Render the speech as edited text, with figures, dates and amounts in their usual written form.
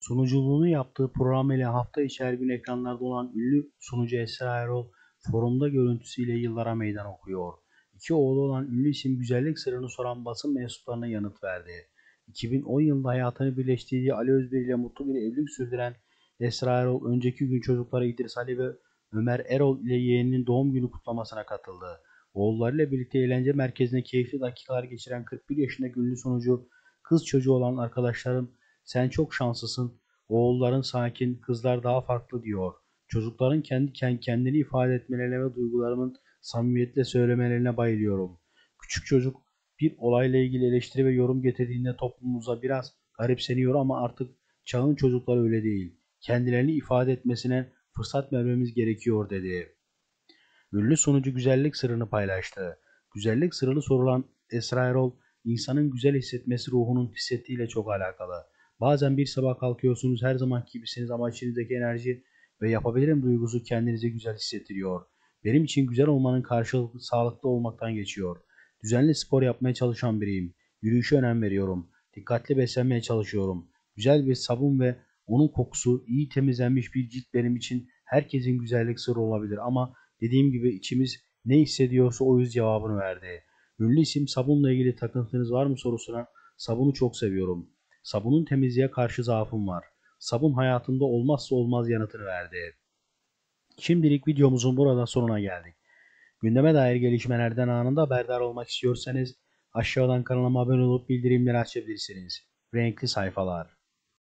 Sunuculuğunu yaptığı program ile hafta içi her gün ekranlarda olan ünlü sunucu Esra Erol, forumda görüntüsüyle yıllara meydan okuyor. İki oğlu olan ünlü isim güzellik sırrını soran basın mensuplarına yanıt verdi. 2010 yılında hayatını birleştirdiği Ali Özbir ile mutlu bir evlilik sürdüren Esra Erol, önceki gün çocukları İdris Ali ve Ömer Erol ile yeğeninin doğum günü kutlamasına katıldı. Oğullarıyla birlikte eğlence merkezinde keyifli dakikalar geçiren 41 yaşındaki ünlü sunucu, kız çocuğu olan arkadaşlarım sen çok şanslısın, oğulların sakin, kızlar daha farklı diyor. Çocukların kendini ifade etmelerine ve duygularının samimiyetle söylemelerine bayılıyorum. Küçük çocuk bir olayla ilgili eleştiri ve yorum getirdiğinde toplumumuza biraz garipseniyor ama artık çağın çocukları öyle değil. Kendilerini ifade etmesine fırsat vermemiz gerekiyor dedi. Ünlü sunucu güzellik sırrını paylaştı. Güzellik sırrını sorulan Esra Erol, insanın güzel hissetmesi ruhunun hissettiğiyle çok alakalı. Bazen bir sabah kalkıyorsunuz, her zamanki gibisiniz ama içinizdeki enerji ve yapabilirim duygusu kendinizi güzel hissettiriyor. Benim için güzel olmanın karşılıklı sağlıklı olmaktan geçiyor. Düzenli spor yapmaya çalışan biriyim. Yürüyüşe önem veriyorum. Dikkatli beslenmeye çalışıyorum. Güzel bir sabun ve onun kokusu, iyi temizlenmiş bir cilt benim için herkesin güzellik sırrı olabilir ama dediğim gibi içimiz ne hissediyorsa o yüz cevabını verdi. Ünlü isim sabunla ilgili takıntınız var mı sorusuna sabunu çok seviyorum. Sabunun temizliğe karşı zaafım var. Sabun hayatımda olmazsa olmaz yanıtını verdi. Şimdilik videomuzun burada sonuna geldik. Gündeme dair gelişmelerden anında haberdar olmak istiyorsanız aşağıdan kanalıma abone olup bildirimleri açabilirsiniz. Renkli sayfalar.